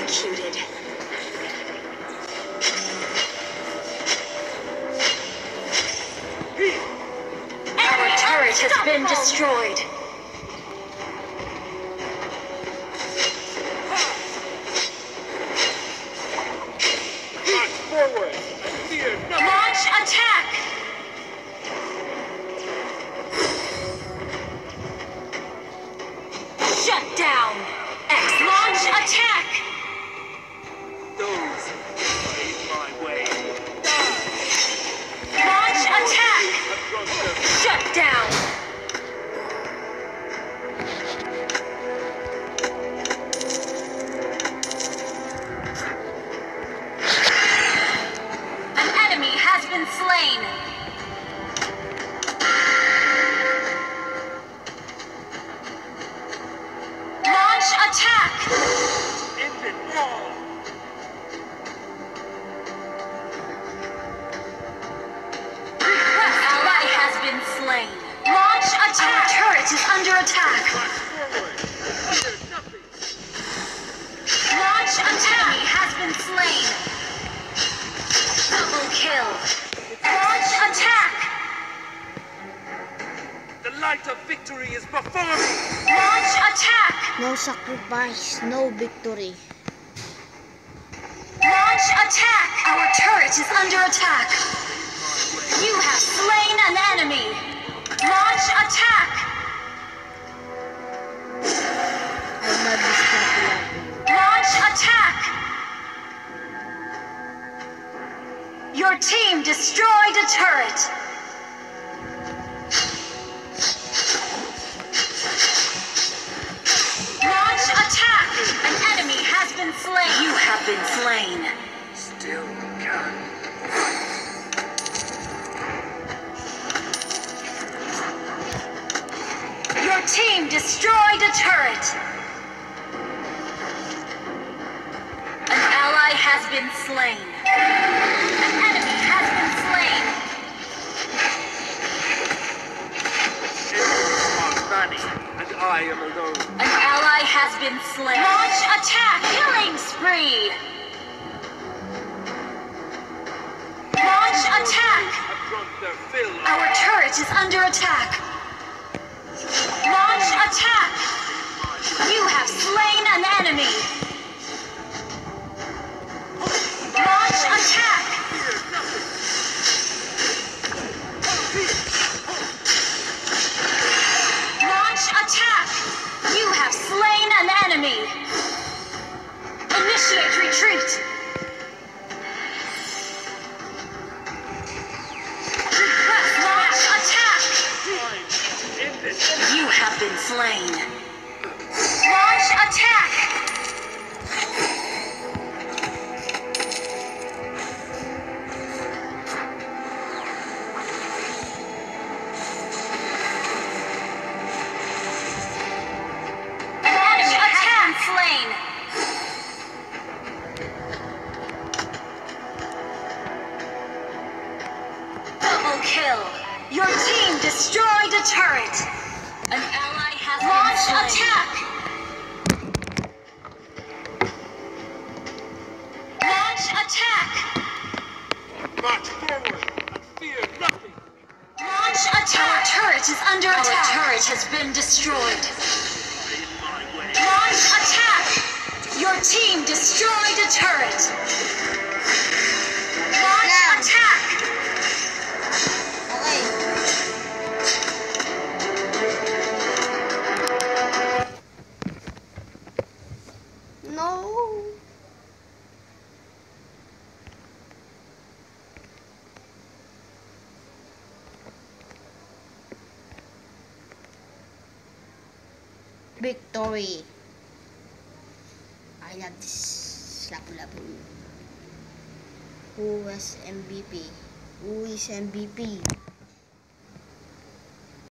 executed. Our turret has been destroyed. March forward and fear nothing. Launch attack! Shut down! X launch attack! Those are in my way. Launch attack! Across the Shut down! An enemy has been slain! Launch attack! end it all. Ally has been slain. Launch attack! Our turret is under attack. March forward and fear nothing. Launch attack! Enemy has been slain. Double kill. Launch attack! The light of victory is before me. Launch attack! No sacrifice, no victory. Launch attack! Our turret is under attack. You have slain an enemy. Launch attack! I'm not distracted. Launch attack! Your team destroyed a turret. Launch attack! An enemy has been slain. You have been slain. Still can. Your team destroyed a turret. An ally has been slain. An enemy has been slain. Enemies are many, and I am alone. An ally has been slain. Launch attack! Killing spree! Launch attack! Across the fill. Our turret is under attack. Launch attack! You have slain an enemy. Launch attack! Fear nothing. Launch attack! You have slain an enemy. Initiate retreat. Launch attack! Time to end it. You have been slain. Launch attack! An enemy has been slain. Double kill. Your team destroyed a turret. An ally has launch attack. Launch attack. March forward and fear nothing. Launch attack. Our turret is under attack. Our turret has been destroyed. In my way. Launch attack. Your team destroyed a turret. Launch attack. Okay. No. Victory. I love this lapu-lapu. Who was MVP? Who is MVP?